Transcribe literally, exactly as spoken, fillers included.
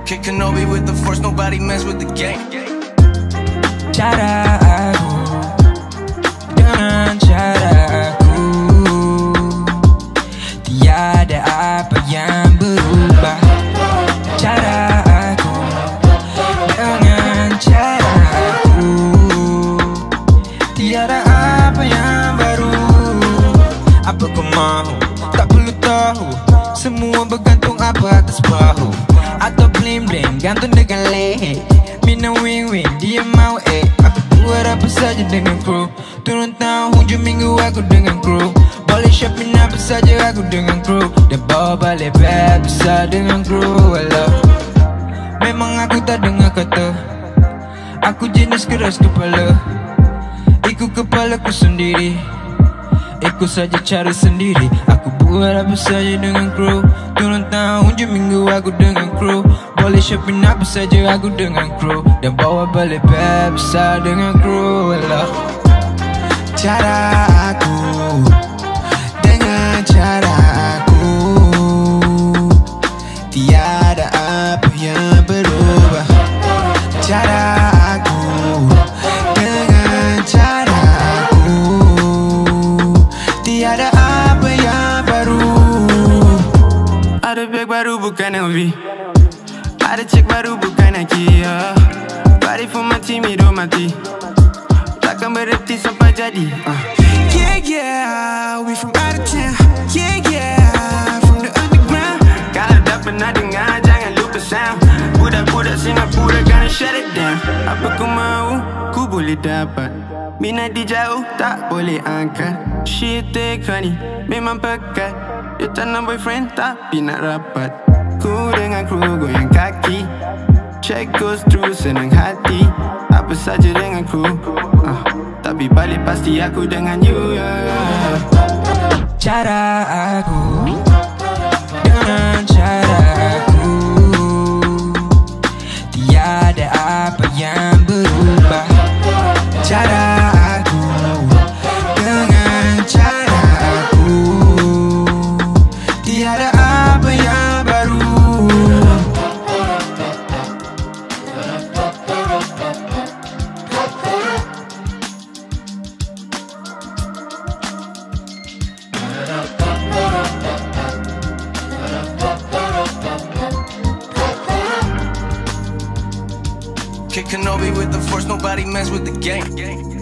Kick Kenobi with the force, nobody mess with the game. Cara aku dengan cara aku, tiada apa yang berubah. Cara aku dengan cara aku, tiada apa yang baru. Apa kau mahu? Tak perlu tahu. Semua bergantung apa atas bahu. Atau bling-bling gantung dengan leher. Mina wing-wing, dia mau eh. Aku buat apa saja dengan kru. Turun tahun hujung minggu aku dengan kru. Boleh shopping apa saja aku dengan kru. Dan bawa balik bag besar dengan kru. Walau memang aku tak dengar kata. Aku jenis keras kepala. Ikut kepalaku sendiri, ikut saja cara sendiri. Aku buat apa saja dengan kru. Turun tahun hujung minggu aku dengan kru. Boleh shopping apa saja aku dengan kru. Dan bawa balik bag besar dengan kru. Walau cara aku dengan cara aku, tiada apa yang berubah. Cara aku dengan cara aku, tiada apa yang baru. Ada bag baru bukan L V, ada cek baru bukan Nike, yeah. Body for my team hidup mati, takkan berhenti sampai jadi, uh. Yeah yeah, we from out of town. Yeah yeah, from the underground. Kalau dah pernah dengar jangan lupa sound. Budak-budak Singapura gonna shut it down. Apa kau mahu, ku boleh dapat. Minat di jauh, tak boleh angkat. She take honey, memang pekat. Dia tak nak boyfriend, tapi nak rapat. Ku dengan kru goyang kaki, check goes through senang hati. Apa saja dengan kru, uh, tapi balik pasti aku dengan you, yeah. Cara aku dengan cara aku, tiada apa yang berubah. Cara aku dengan cara aku, tiada apa yang baru. Kick Kenobi with the force, nobody mess with the game.